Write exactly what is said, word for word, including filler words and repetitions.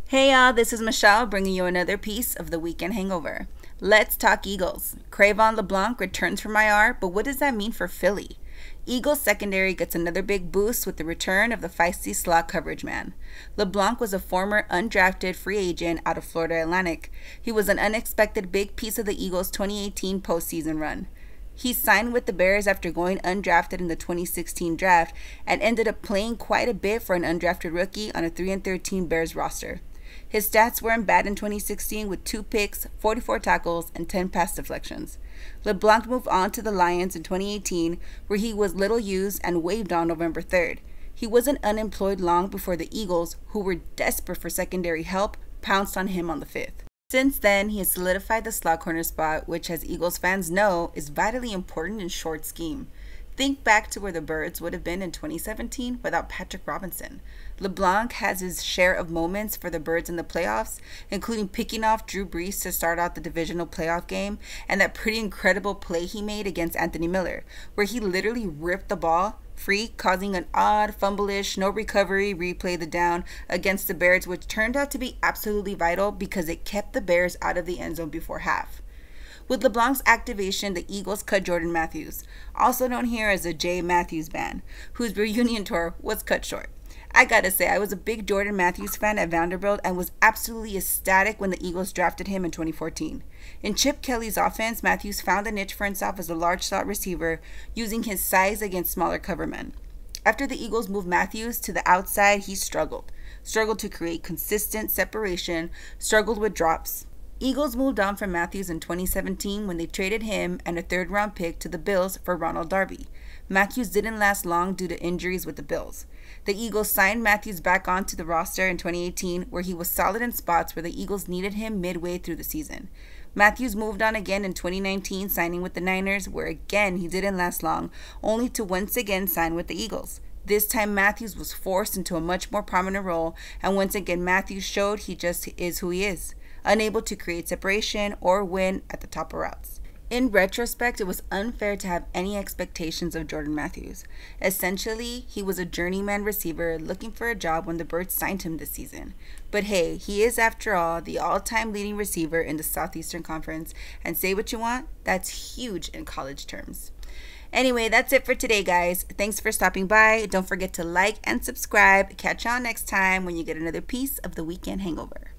Hey y'all, this is Michelle bringing you another piece of the weekend hangover. Let's talk Eagles. Cre'Von LeBlanc returns from I R, but what does that mean for Philly? Eagles secondary gets another big boost with the return of the feisty slot coverage man. LeBlanc was a former undrafted free agent out of Florida Atlantic. He was an unexpected big piece of the Eagles' twenty eighteen postseason run. He signed with the Bears after going undrafted in the twenty sixteen draft and ended up playing quite a bit for an undrafted rookie on a three and thirteen Bears roster. His stats weren't bad in twenty sixteen with two picks, forty-four tackles, and ten pass deflections. LeBlanc moved on to the Lions in twenty eighteen, where he was little used and waived on November third. He wasn't unemployed long before the Eagles, who were desperate for secondary help, pounced on him on the fifth. Since then, he has solidified the slot corner spot, which, as Eagles fans know, is vitally important in short scheme. Think back to where the Birds would have been in twenty seventeen without Patrick Robinson. LeBlanc has his share of moments for the Birds in the playoffs, including picking off Drew Brees to start out the divisional playoff game, and that pretty incredible play he made against Anthony Miller, where he literally ripped the ball free, causing an odd, fumble-ish, no recovery replay the down against the Bears, which turned out to be absolutely vital because it kept the Bears out of the end zone before half. With LeBlanc's activation, the Eagles cut Jordan Matthews, also known here as the J. Matthews Band, whose reunion tour was cut short. I gotta say, I was a big Jordan Matthews fan at Vanderbilt and was absolutely ecstatic when the Eagles drafted him in twenty fourteen. In Chip Kelly's offense, Matthews found a niche for himself as a large slot receiver, using his size against smaller cover men. After the Eagles moved Matthews to the outside, he struggled. Struggled to create consistent separation, struggled with drops. Eagles moved on from Matthews in twenty seventeen when they traded him and a third-round pick to the Bills for Ronald Darby. Matthews didn't last long due to injuries with the Bills. The Eagles signed Matthews back onto the roster in twenty eighteen, where he was solid in spots where the Eagles needed him midway through the season. Matthews moved on again in twenty nineteen, signing with the Niners, where again he didn't last long, only to once again sign with the Eagles. This time Matthews was forced into a much more prominent role, and once again Matthews showed he just is who he is, unable to create separation or win at the top of routes. In retrospect, it was unfair to have any expectations of Jordan Matthews. Essentially, he was a journeyman receiver looking for a job when the Birds signed him this season. But hey, he is, after all, the all-time leading receiver in the Southeastern Conference, and say what you want, that's huge in college terms. Anyway, that's it for today, guys. Thanks for stopping by. Don't forget to like and subscribe. Catch y'all next time when you get another piece of the weekend hangover.